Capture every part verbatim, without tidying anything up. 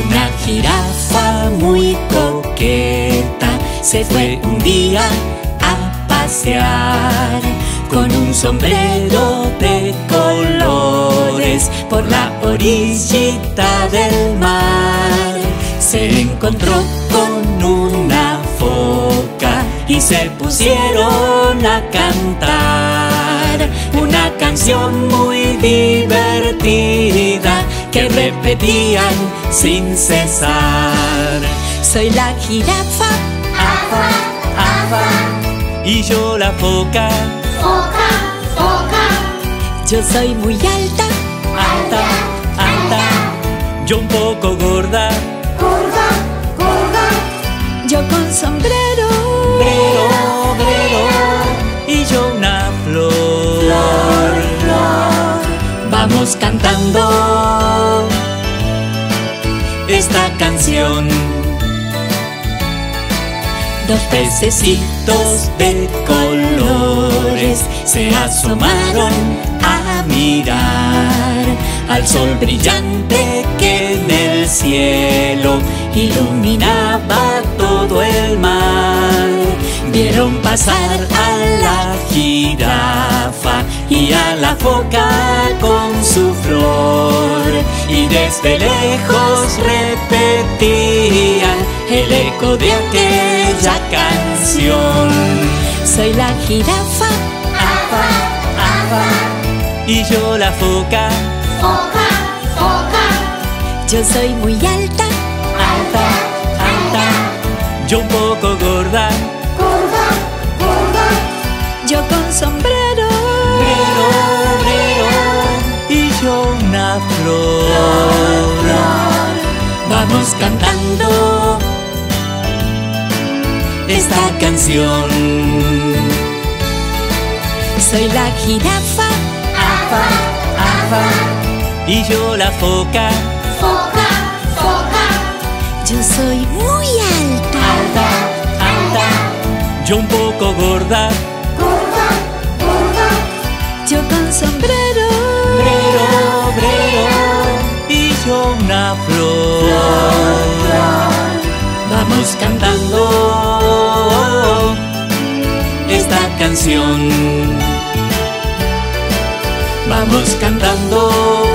Una jirafa muy coqueta se fue un día a pasear con un sombrero de colores por la orillita del mar. Se encontró con una foca y se pusieron a cantar una canción muy divertida que repetían sin cesar. Soy la jirafa, afa, afa, y yo la foca, foca, foca. Yo soy muy alta, alta, alta, yo un poco gorda, gorda, gorda. Yo con sombrero, brero, brero, y yo una flor, flor, flor. Vamos cantando esta canción. Dos pececitos de colores se asomaron a mirar al sol brillante que en el cielo iluminaba todo el mar. Vieron pasar a la jirafa y a la foca con su flor, y desde lejos repetían el eco de aquella canción. soy la jirafa, Afa, afa, y yo la foca, Foca, foca. yo soy muy alta, alta, alta, yo un poco gorda, Gorda, gorda. yo con sombrero, brero, brero, y yo una flor. Vamos cantando esta canción. soy la jirafa, Afa, afa, y yo la foca, Foca, foca. yo soy muy alta, alta, alta, yo un poco gorda, Gorda, gorda. yo con sombrero, brero, brero, y yo una flor. Vamos cantando esta canción. Vamos cantando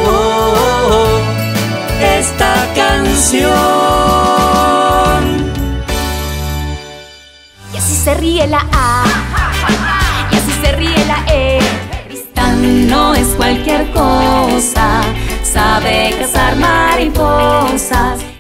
esta canción. Y así se ríe la A, y así se ríe la E. Tristán no es cualquier cosa, sabe cazar mariposas.